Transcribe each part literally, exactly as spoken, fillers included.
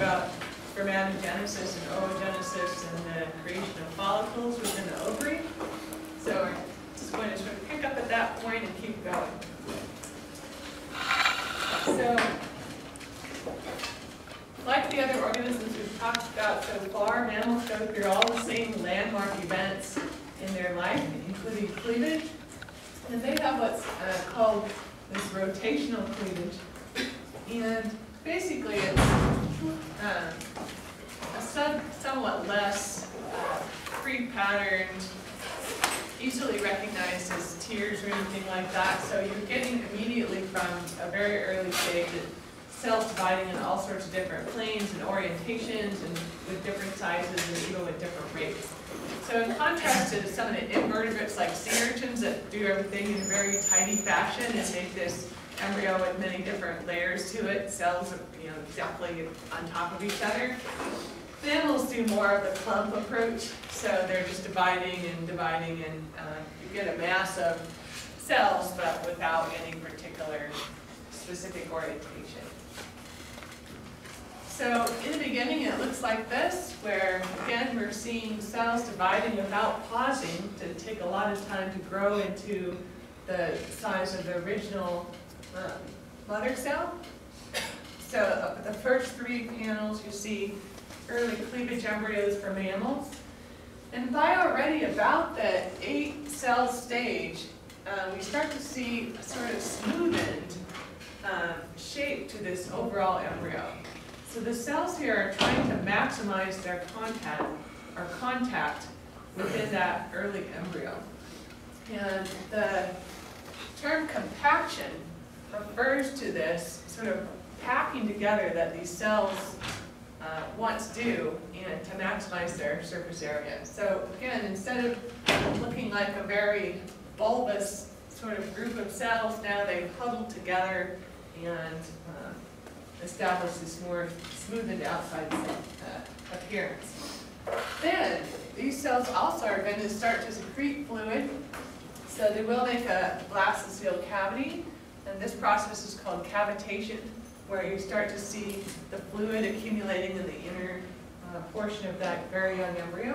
about spermatogenesis and oogenesis and the creation of follicles within the ovary. So we're just going to sort of pick up at that point and keep going. So, like the other organisms we've talked about so far, mammals go through all the same landmark events in their life, including cleavage. And they have what's uh, called this rotational cleavage. And basically it's uh, a some, somewhat less uh, pre-patterned, easily recognized as tears or anything like that. So you're getting immediately from a very early stage cells dividing in all sorts of different planes and orientations and with different sizes and even with different rates. So in contrast to some of the invertebrates like sea urchins that do everything in a very tidy fashion and make this embryo with many different layers to it, cells you know, exactly on top of each other. Mammals do more of the clump approach, so they're just dividing and dividing and uh, you get a mass of cells but without any particular specific orientation. So in the beginning it looks like this, where again we're seeing cells dividing without pausing to take a lot of time to grow into the size of the original um, mother cell. So uh, the first three panels you see early cleavage embryos for mammals. And by already about the eight cell stage, uh, we start to see a sort of smoothened um, shape to this overall embryo. So the cells here are trying to maximize their contact or contact within that early embryo. And the term compaction refers to this sort of packing together that these cells uh, once do and to maximize their surface area. So again, instead of looking like a very bulbous sort of group of cells, now they've huddled together and uh, establish this more smoothened outside uh, appearance. Then, these cells also are going to start to secrete fluid, so they will make a blastocoel cavity, and this process is called cavitation, where you start to see the fluid accumulating in the inner uh, portion of that very young embryo.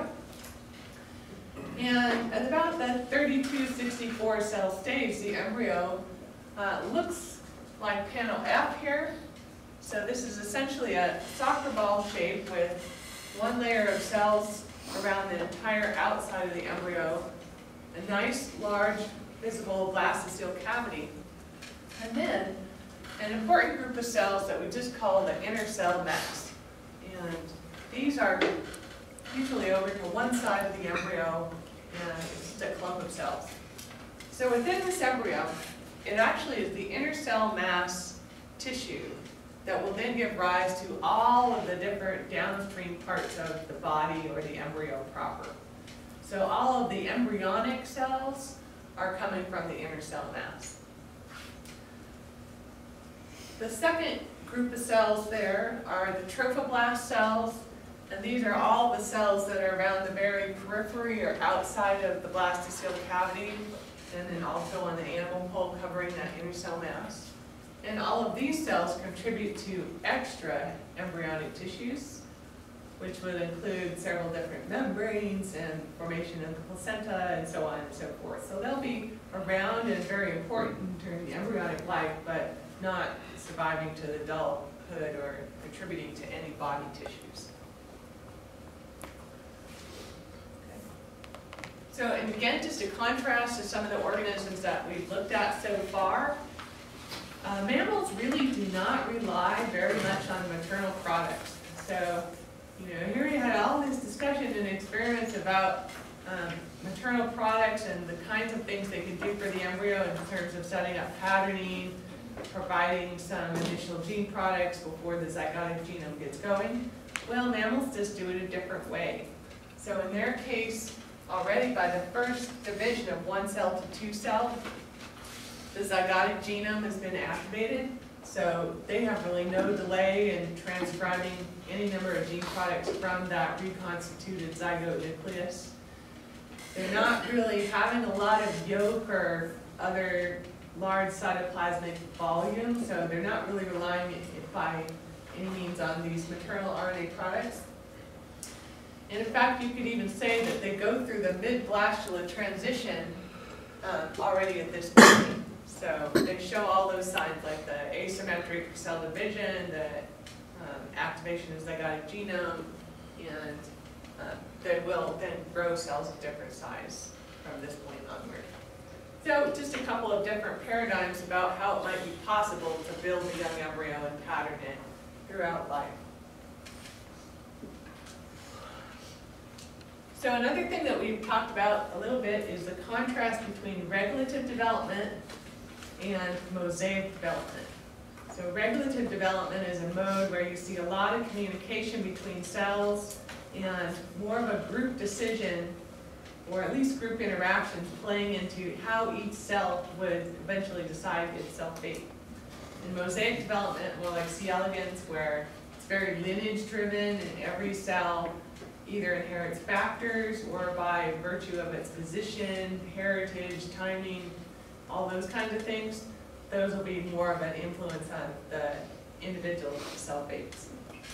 And at about the thirty-two sixty-four cell stage, the embryo uh, looks like panel F here. So this is essentially a soccer ball shape with one layer of cells around the entire outside of the embryo, a nice, large, visible blastocoel cavity. And then an important group of cells that we just call the inner cell mass. And these are usually over to one side of the embryo, and it's just a clump of cells. So within this embryo, it actually is the inner cell mass tissue that will then give rise to all of the different downstream parts of the body or the embryo proper. So all of the embryonic cells are coming from the inner cell mass. The second group of cells there are the trophoblast cells, and these are all the cells that are around the very periphery or outside of the blastocoel cavity, and then also on the animal pole covering that inner cell mass. And all of these cells contribute to extra embryonic tissues, which would include several different membranes and formation of the placenta and so on and so forth. So they'll be around and very important during the embryonic life, but not surviving to the adulthood or contributing to any body tissues. Okay. So, and again, just to contrast to some of the organisms that we've looked at so far, Uh, mammals really do not rely very much on maternal products. So, you know, here we had all this discussion and experiments about um, maternal products and the kinds of things they can do for the embryo in terms of setting up patterning, providing some initial gene products before the zygotic genome gets going. Well, mammals just do it a different way. So in their case, already by the first division of one cell to two cell, the zygotic genome has been activated, so they have really no delay in transcribing any number of gene products from that reconstituted zygote nucleus. They're not really having a lot of yolk or other large cytoplasmic volume, so they're not really relying by any means on these maternal R N A products. And in fact, you could even say that they go through the mid-blastula transition um, already at this point. So they show all those signs like the asymmetric cell division, the um, activation of zygotic genome, and uh, they will then grow cells of different size from this point onward. So just a couple of different paradigms about how it might be possible to build a young embryo and pattern it throughout life. So another thing that we've talked about a little bit is the contrast between regulative development and mosaic development. So regulative development is a mode where you see a lot of communication between cells and more of a group decision, or at least group interactions, playing into how each cell would eventually decide its cell fate. In mosaic development, more like C. elegans, where it's very lineage driven and every cell either inherits factors or by virtue of its position, heritage, timing, all those kinds of things, those will be more of an influence on the individual cell fates.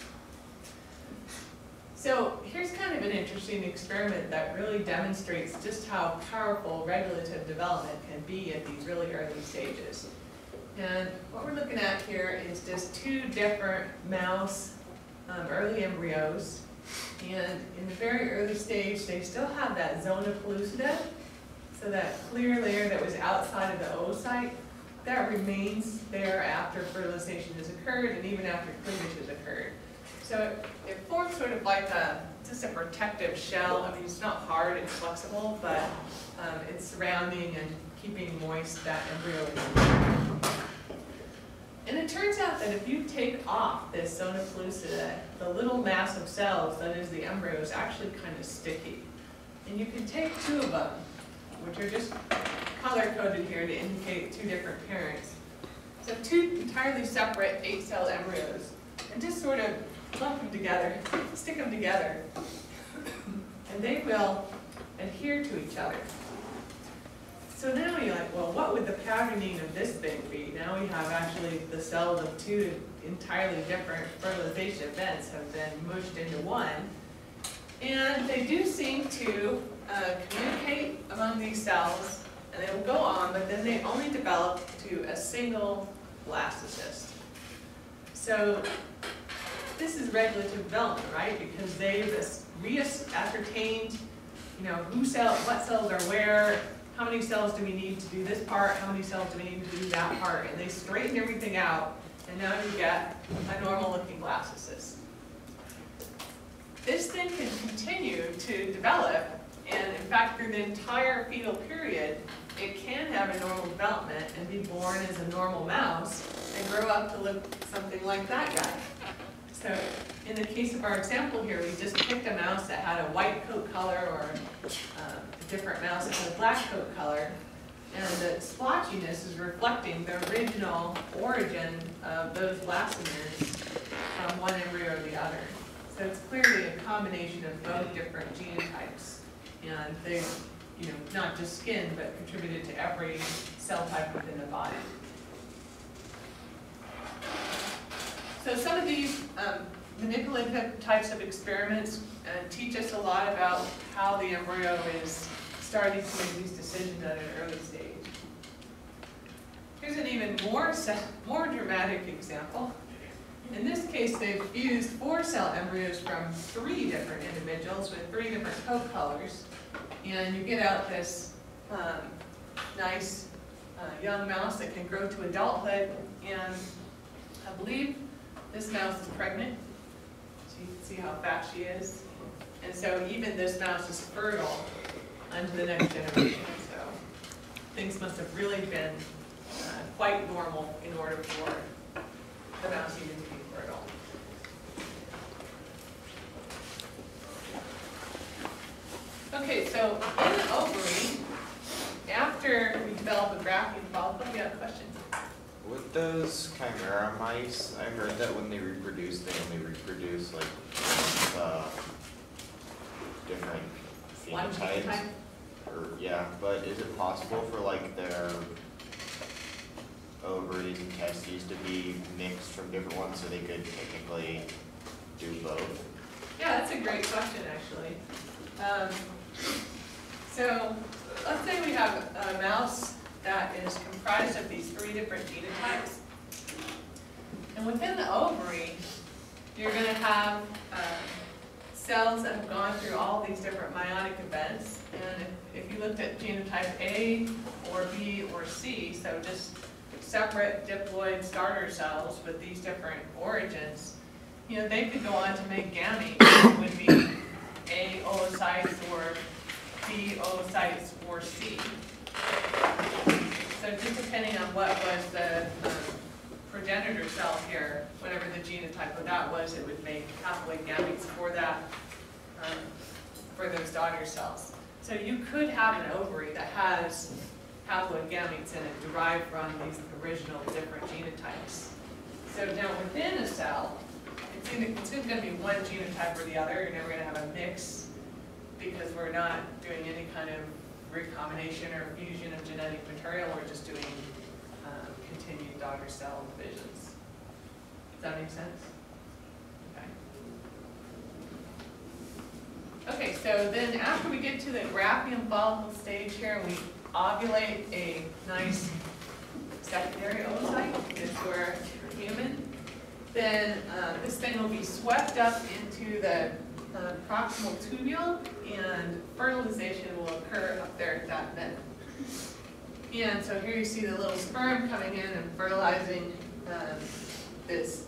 So here's kind of an interesting experiment that really demonstrates just how powerful regulative development can be at these really early stages. And what we're looking at here is just two different mouse um, early embryos. And in the very early stage, they still have that zona pellucida, so that clear layer that was outside of the oocyte, that remains there after fertilization has occurred and even after cleavage has occurred. So it, it forms sort of like a, just a protective shell. I mean, it's not hard, it's flexible, but um, it's surrounding and keeping moist that embryo. And it turns out that if you take off this zona pellucida, the little mass of cells that is the embryo is actually kind of sticky. And you can take two of them, which are just color-coded here to indicate two different parents. So two entirely separate eight-cell embryos, and just sort of lump them together, stick them together, and they will adhere to each other. So now you're like, well, what would the patterning of this thing be? Now we have actually the cells of two entirely different fertilization events have been mushed into one. And they do seem to uh, communicate among these cells, and they will go on, but then they only develop to a single blastocyst. So this is regulative development, right? Because they've re-ascertained, you know, who cell, what cells are where, how many cells do we need to do this part, how many cells do we need to do that part, and they straighten everything out, and now you get a normal-looking blastocyst. This thing can continue to develop, and in fact, through the entire fetal period, it can have a normal development and be born as a normal mouse and grow up to look something like that guy. So in the case of our example here, we just picked a mouse that had a white coat color or um, a different mouse that had a black coat color. And the splotchiness is reflecting the original origin of those elastomers from one embryo or the other. So it's clearly a combination of both different genotypes. And they, you know, not just skin, but contributed to every cell type within the body. So some of these um, manipulative types of experiments uh, teach us a lot about how the embryo is starting to make these decisions at an early stage. Here's an even more, more dramatic example. In this case, they've used four cell embryos from three different individuals with three different coat colors. And you get out this um, nice uh, young mouse that can grow to adulthood. And I believe this mouse is pregnant. So you can see how fat she is. And so even this mouse is fertile onto the next generation. So things must have really been uh, quite normal in order for the mouse even to be fertile. Okay, so in the ovary, after we develop a graphene follicle, you have a question? With those chimera mice, I heard that when they reproduce, they only reproduce like uh, different One phenotypes. phenotype? Or yeah, but is it possible for like their ovaries and testes to be mixed from different ones so they could technically do both? Yeah, that's a great question, actually. Um, so let's say we have a mouse that is comprised of these three different genotypes. And within the ovary, you're going to have uh, cells that have gone through all these different meiotic events. And if, if you looked at genotype A or B or C, so just separate diploid starter cells with these different origins, you know, they could go on to make gametes, which would be A oocytes or B oocytes or C. So just depending on what was the um, progenitor cell here, whatever the genotype of that was, it would make haploid gametes for that, um, for those daughter cells. So you could have an ovary that has haploid gametes in it derived from these original different genotypes. So now within a cell, it's either, it's either going to be one genotype or the other. You're never going to have a mix because we're not doing any kind of recombination or fusion of genetic material. We're just doing um, continued daughter cell divisions. Does that make sense? Okay. Okay, so then after we get to the Graafian follicle stage here, we ovulate a nice secondary oocyte, if we're human. Then uh, this thing will be swept up into the uh, proximal tubule, and fertilization will occur up there at that bed. And so here you see the little sperm coming in and fertilizing um, this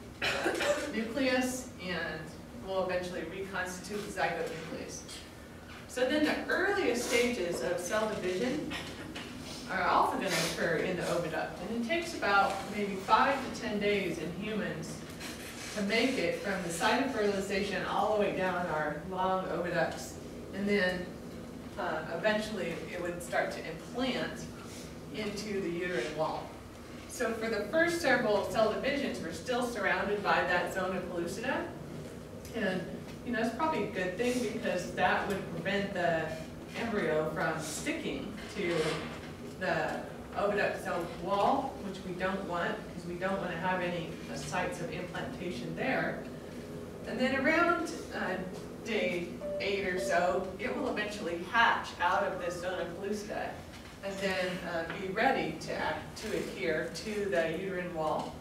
nucleus, and will eventually reconstitute the zygote nucleus. So then the earliest stages of cell division are also going to occur in the oviduct. And it takes about maybe five to ten days in humans to make it from the site of fertilization all the way down our long oviducts. And then uh, eventually it would start to implant into the uterine wall. So for the first several cell divisions, we're still surrounded by that zona pellucida. And you know, it's probably a good thing because that would prevent the embryo from sticking to the oviduct cell wall, which we don't want because we don't want to have any uh, sites of implantation there. And then around uh, day eight or so, it will eventually hatch out of this zona pellucida and then uh, be ready to act, to adhere to the uterine wall.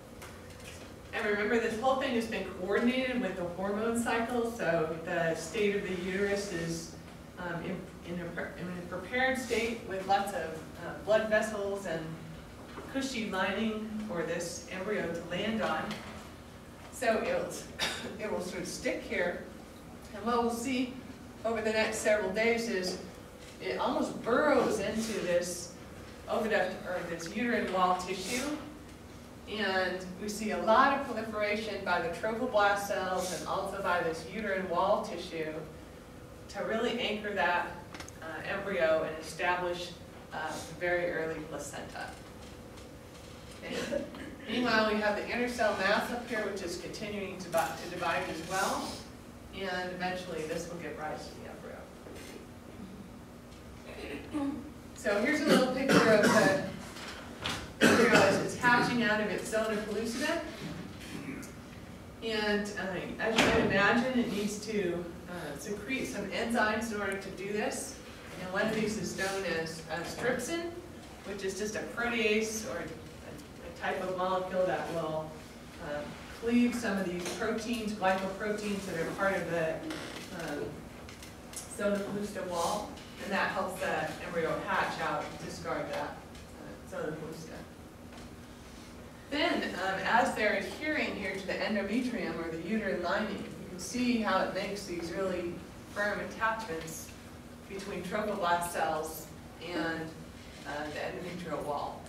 And remember, this whole thing has been coordinated with the hormone cycle, so the state of the uterus is um, in, in, a, in a prepared state with lots of uh, blood vessels and cushy lining for this embryo to land on. So it'll, it will sort of stick here. And what we'll see over the next several days is it almost burrows into this oviduct, or this uterine wall tissue. And we see a lot of proliferation by the trophoblast cells and also by this uterine wall tissue to really anchor that uh, embryo and establish uh, very early placenta. Okay. Meanwhile, we have the inner cell mass up here, which is continuing to, to divide as well. And eventually, this will give rise to the embryo. So here's a little picture of the embryo as it's hatching out of its zona pellucida. And uh, as you can imagine, it needs to uh, secrete some enzymes in order to do this. And one of these is known as uh, trypsin, which is just a protease or a, a type of molecule that will um, cleave some of these proteins, glycoproteins that are part of the um, zona pellucida wall. And that helps the embryo hatch out and discard that uh, zona pellucida. Then, um, as they're adhering here to the endometrium, or the uterine lining, you can see how it makes these really firm attachments between trophoblast cells and uh, the endometrial wall.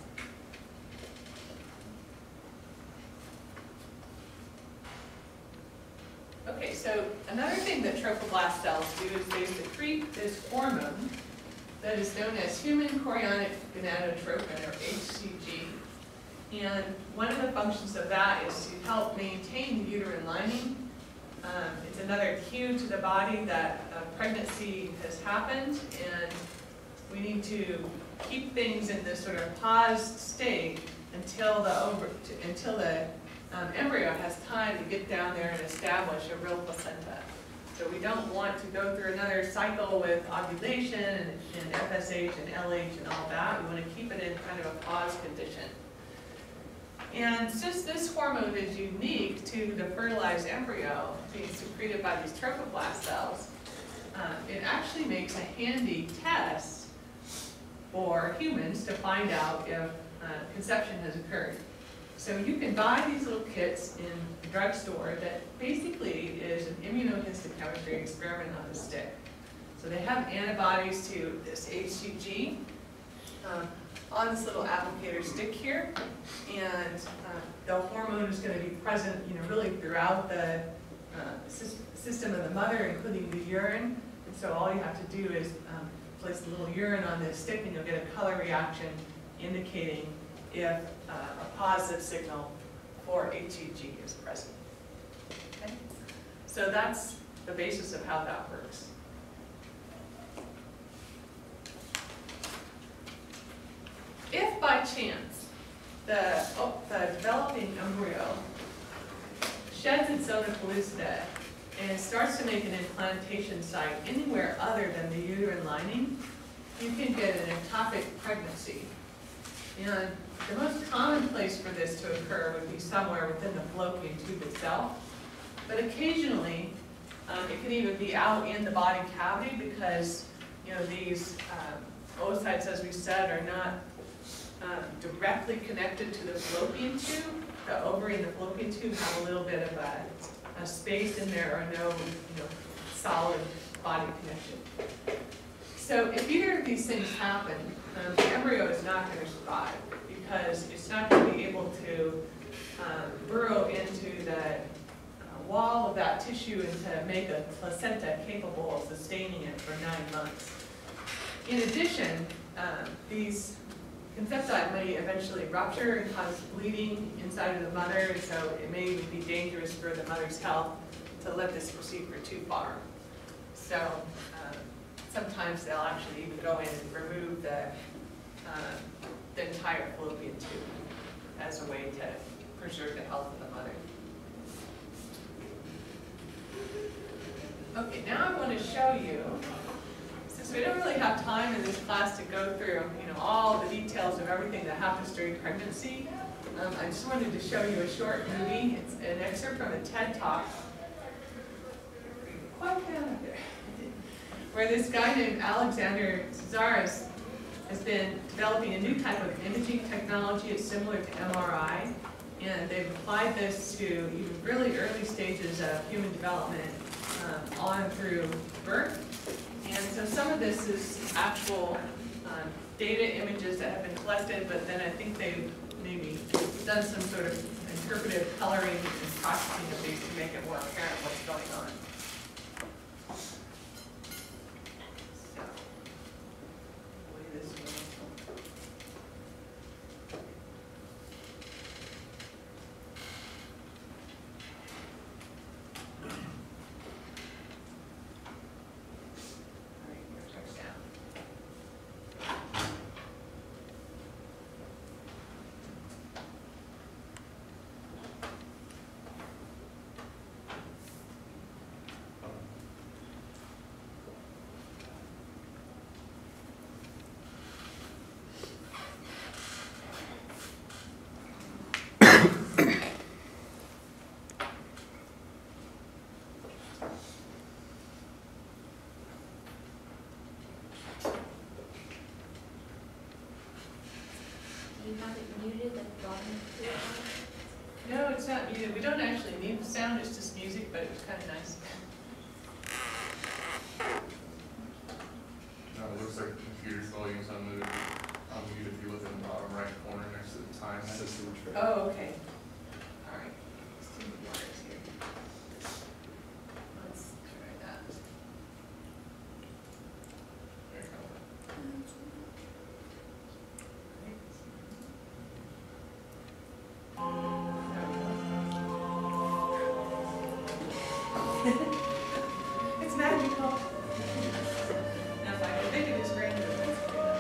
Okay, so another thing that trophoblast cells do is they secrete this hormone that is known as human chorionic gonadotropin, or H C G. And one of the functions of that is to help maintain the uterine lining. Um, it's another cue to the body that a pregnancy has happened, and we need to keep things in this sort of paused state until the over, until the um, embryo has time to get down there and establish a real placenta. So we don't want to go through another cycle with ovulation and, and F S H and L H and all that. We want to keep it in kind of a pause condition. And since this hormone is unique to the fertilized embryo being secreted by these trophoblast cells, uh, it actually makes a handy test for humans to find out if uh, conception has occurred. So you can buy these little kits in the drugstore that basically is an immunohistochemistry experiment on a stick. So they have antibodies to this H C G um, on this little applicator stick here, and uh, the hormone is going to be present, you know, really throughout the uh, system of the mother, including the urine. And so all you have to do is um, place a little urine on this stick, and you'll get a color reaction indicating if uh, a positive signal for H C G is present. Okay? So that's the basis of how that works. If by chance the, oh, the developing embryo sheds its zona pellucida and starts to make an implantation site anywhere other than the uterine lining, you can get an ectopic pregnancy. And the most common place for this to occur would be somewhere within the fallopian tube itself. But occasionally, um, it can even be out in the body cavity because, you know, these um, oocytes, as we said, are not um, directly connected to the fallopian tube. The ovary and the fallopian tube have a little bit of a, a space in there, or no, you know, solid body connection. So if either of these things happen, um, the embryo is not going to survive because it's not going to be able to um, burrow into the uh, wall of that tissue and to make a placenta capable of sustaining it for nine months. In addition, um, these concepti may eventually rupture and cause bleeding inside of the mother, and so it may even be dangerous for the mother's health to let this proceed for too far. So um, sometimes they'll actually even go in and remove the, uh, the entire fallopian tube as a way to preserve the health of the mother. Okay, now I want to show you, since we don't really have time in this class to go through, you know, all the details of everything that happens during pregnancy, um, I just wanted to show you a short movie. It's an excerpt from a TED Talk. Quite down there. Where this guy named Alexander Tsaras has been developing a new type of imaging technology. It's similar to M R I, and they've applied this to even really early stages of human development um, on through birth. And so some of this is actual um, data images that have been collected, but then I think they've maybe done some sort of interpretive coloring and processing of these to make it more apparent what's going on. You have it muted at the bottom of the No, it's not muted. We don't actually need the sound, it's just music, but it was kind of nice. No, it looks like the computer's volume's unmuted. Unmuted if you look in the bottom right corner next to the time system. Oh, okay. All right. Let's do the wires here. Let's try that. There you go. It's magical. Now, if I can make it as grand as it is.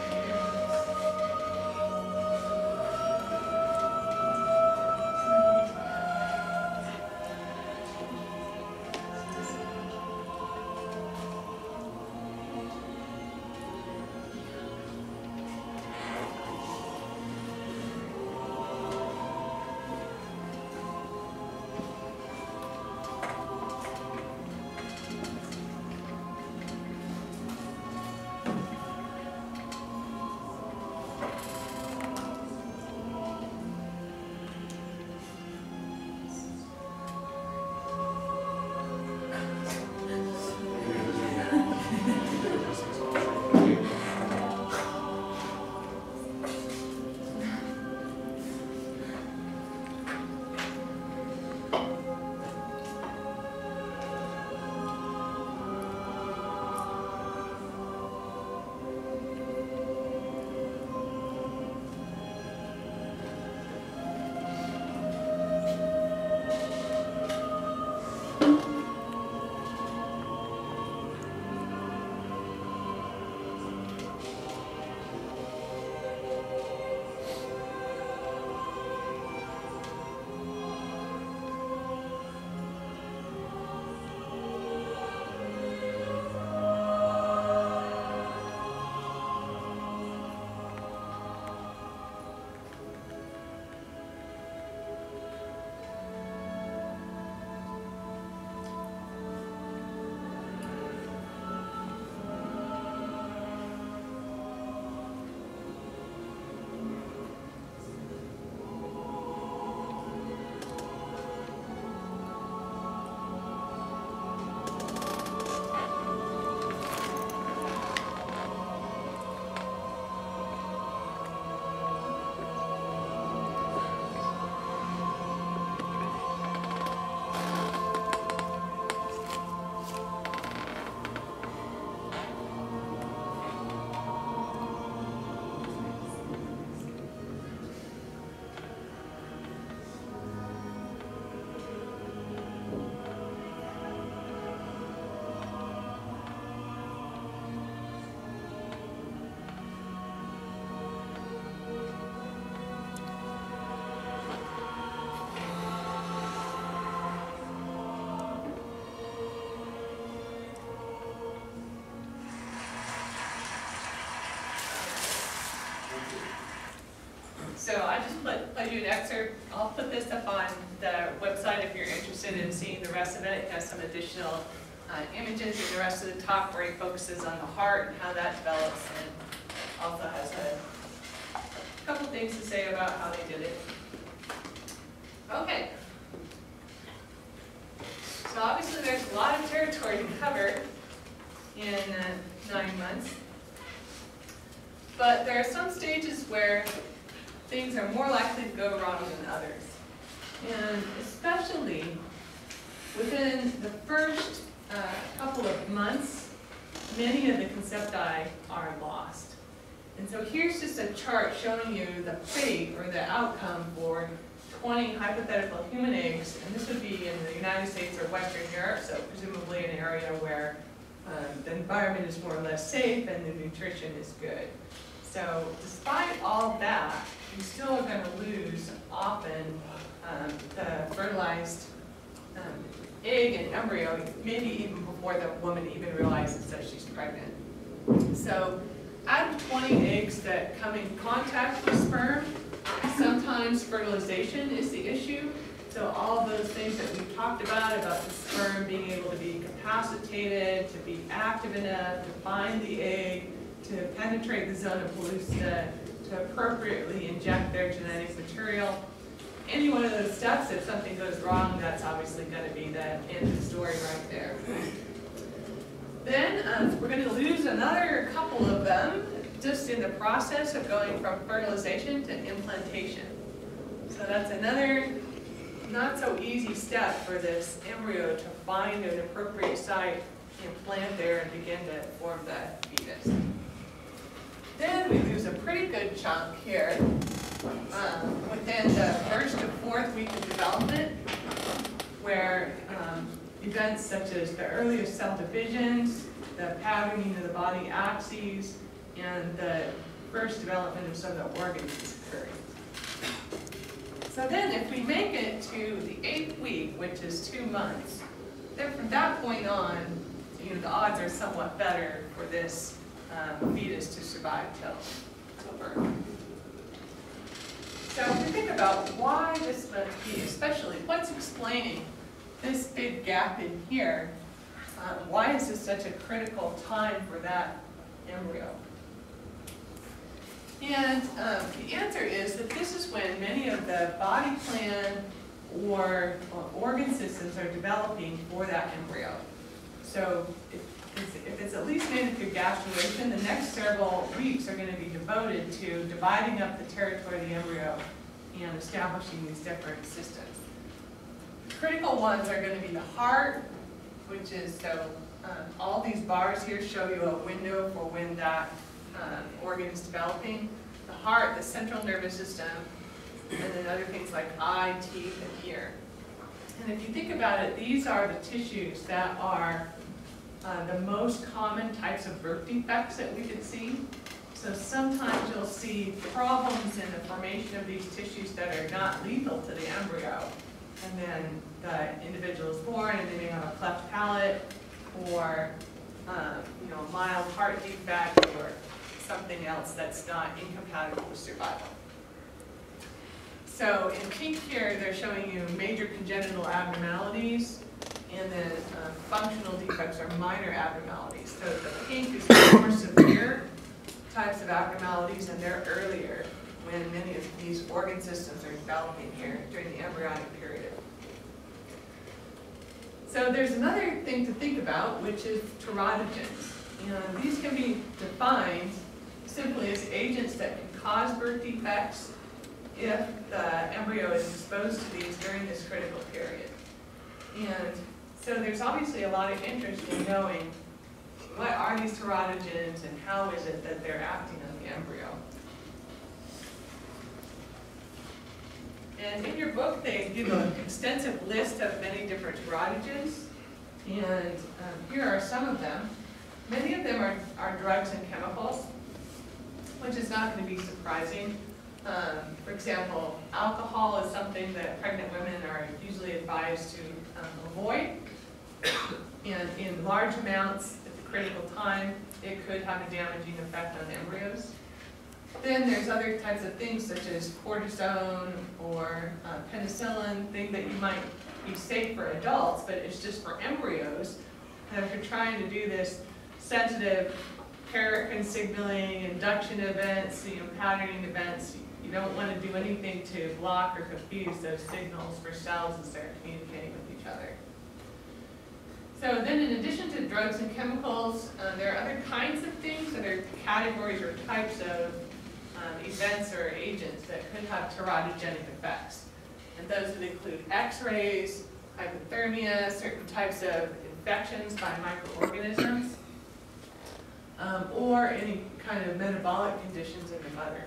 this up on the website if you're interested in seeing the rest of it. It has some additional uh, images in the rest of the talk where he focuses on the heart and how that develops, and also has a couple things to say about how they did it. Okay. So obviously there's a lot of territory to cover in uh, nine months. But there are some stages where things are more likely to go wrong than others. And especially within the first uh, couple of months, many of the concepti are lost. And so here's just a chart showing you the fate or the outcome for twenty hypothetical human eggs, and this would be in the United States or Western Europe, so presumably an area where um, the environment is more or less safe and the nutrition is good. So despite all that, you still are going to lose often um, the fertilized um, egg and embryo, maybe even before the woman even realizes that she's pregnant. So out of twenty eggs that come in contact with sperm, sometimes fertilization is the issue. So all those things that we talked about, about the sperm being able to be capacitated, to be active enough, to find the egg, to penetrate the zona pellucida, to appropriately inject their genetic material. Any one of those steps, if something goes wrong, that's obviously going to be the end of the story right there. Then um, we're going to lose another couple of them just in the process of going from fertilization to implantation. So that's another not so easy step for this embryo to find an appropriate site, implant there, and begin to form the fetus. Then we lose a pretty good chunk here um, within the first to fourth week of development, where um, events such as the earliest cell divisions, the patterning of the body axes, and the first development of some of the organs is occurring. So then if we make it to the eighth week, which is two months, then from that point on, you know, the odds are somewhat better for this um, fetus to survive till, till birth. So if we think about why this must be, especially what's explaining this big gap in here, um, why is this such a critical time for that embryo? And um, the answer is that this is when many of the body plan or, or organ systems are developing for that embryo. So if it's, if it's at least made it through gastrulation, the next several weeks are going to be devoted to dividing up the territory of the embryo and establishing these different systems. Critical ones are going to be the heart, which is, so um, all these bars here show you a window for when that um, organ is developing. The heart, the central nervous system, and then other things like eye, teeth, and ear. And if you think about it, these are the tissues that are uh, the most common types of birth defects that we could see. So sometimes you'll see problems in the formation of these tissues that are not lethal to the embryo. And then the individual is born and they may have a cleft palate or uh, you know, a mild heart defect or something else that's not incompatible with survival. So in pink here, they're showing you major congenital abnormalities, and then uh, functional defects are minor abnormalities. So the pink is the more severe types of abnormalities, and they're earlier when many of these organ systems are developing here during the embryonic period. So there's another thing to think about, which is teratogens. You know, these can be defined simply as agents that can cause birth defects if the embryo is exposed to these during this critical period. And so there's obviously a lot of interest in knowing what are these teratogens and how is it that they're acting on the embryo. And in your book, they give an extensive list of many different teratogens, and um, here are some of them. Many of them are, are drugs and chemicals, which is not going to be surprising. Um, for example, alcohol is something that pregnant women are usually advised to um, avoid, and in large amounts at the critical time, it could have a damaging effect on embryos. Then there's other types of things such as cortisone or uh, penicillin, things that you might be safe for adults, but it's just for embryos. And if you're trying to do this sensitive paracrine signaling, induction events, you know, patterning events, you don't want to do anything to block or confuse those signals for cells as they're communicating with each other. So then in addition to drugs and chemicals, uh, there are other kinds of things, other categories or types of um, events or agents that could have teratogenic effects. And those would include X-rays, hypothermia, certain types of infections by microorganisms, um, or any kind of metabolic conditions in the mother.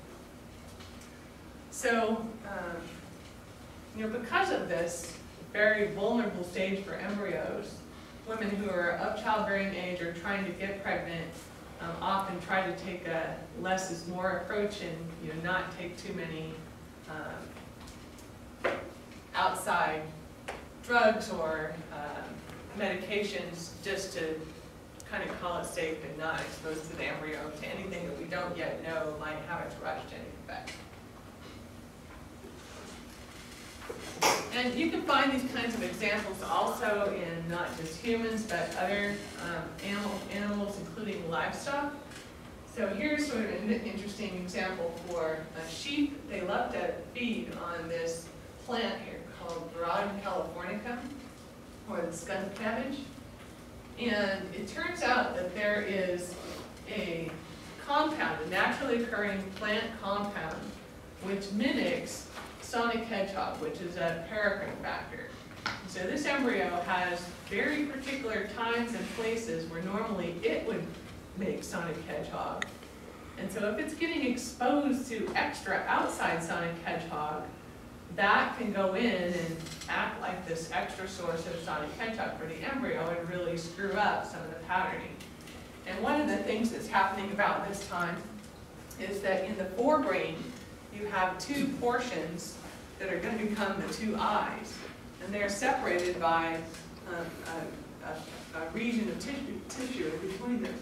So, um, you know, because of this very vulnerable stage for embryos, women who are of childbearing age or trying to get pregnant um, often try to take a less is more approach and, you know, not take too many um, outside drugs or um, medications, just to kind of call it safe and not expose to the embryo to anything that we don't yet know might have a teratogenic effect. And you can find these kinds of examples also in not just humans, but other um, animal, animals, including livestock. So here's sort of an interesting example for a sheep. They love to feed on this plant here called Veratrum californicum, or the skunk cabbage. And it turns out that there is a compound, a naturally occurring plant compound, which mimics sonic hedgehog, which is a paracrine factor. So this embryo has very particular times and places where normally it would make sonic hedgehog. And so if it's getting exposed to extra outside sonic hedgehog, that can go in and act like this extra source of sonic hedgehog for the embryo and really screw up some of the patterning. And one of the things that's happening about this time is that in the forebrain, you have two portions that are going to become the two eyes. And they're separated by um, a, a, a region of tissue, tissue in between them.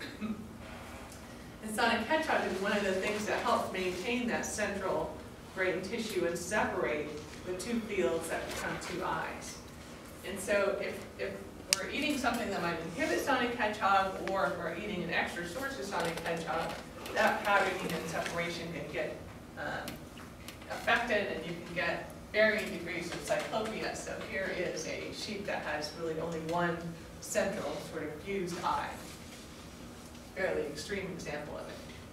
And sonic hedgehog is one of the things that helps maintain that central brain tissue and separate the two fields that become two eyes. And so if, if we're eating something that might inhibit sonic hedgehog, or if we're eating an extra source of sonic hedgehog, that patterning and separation can get um, affected, and you can get varying degrees of cyclopia. So here is a sheep that has really only one central sort of fused eye. Fairly extreme example of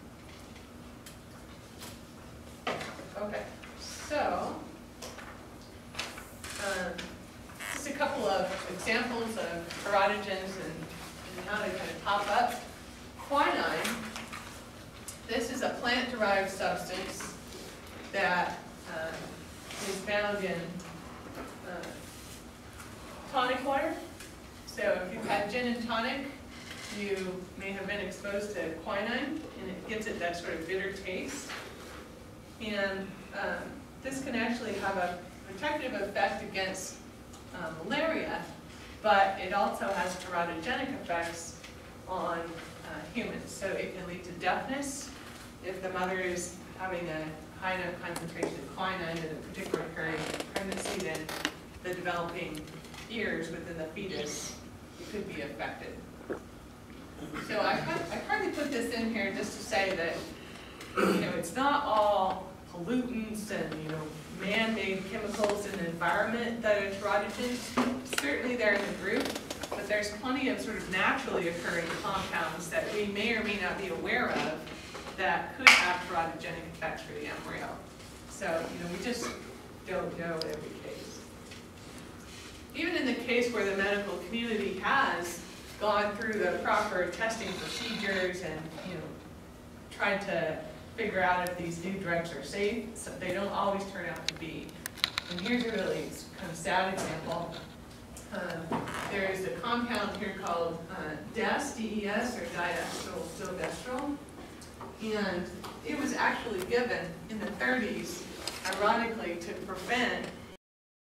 it. Okay, so um, just a couple of examples of teratogens and, and how they kind of pop up. Quinine, this is a plant-derived substance that uh, is found in uh, tonic water. So if you've had gin and tonic, you may have been exposed to quinine, and it gives it that sort of bitter taste. And um, this can actually have a protective effect against uh, malaria, but it also has teratogenic effects on uh, humans. So it can lead to deafness if the mother is having a high enough concentration of quinine in a particular period of pregnancy, then the developing ears within the fetus could be affected. So I, I partly put this in here just to say that, you know, it's not all pollutants and, you know, man-made chemicals in the environment that are teratogens. Certainly they're in the group, but there's plenty of sort of naturally occurring compounds that we may or may not be aware of that could have teratogenic effects for the embryo. So, you know, we just don't know in every case. Even in the case where the medical community has gone through the proper testing procedures and, you know, tried to figure out if these new drugs are safe, so they don't always turn out to be. And here's a really kind of sad example. Um, there is a compound here called uh, D E S, D E S, or diethyl-sildestrol. And it was actually given in the thirties, ironically, to prevent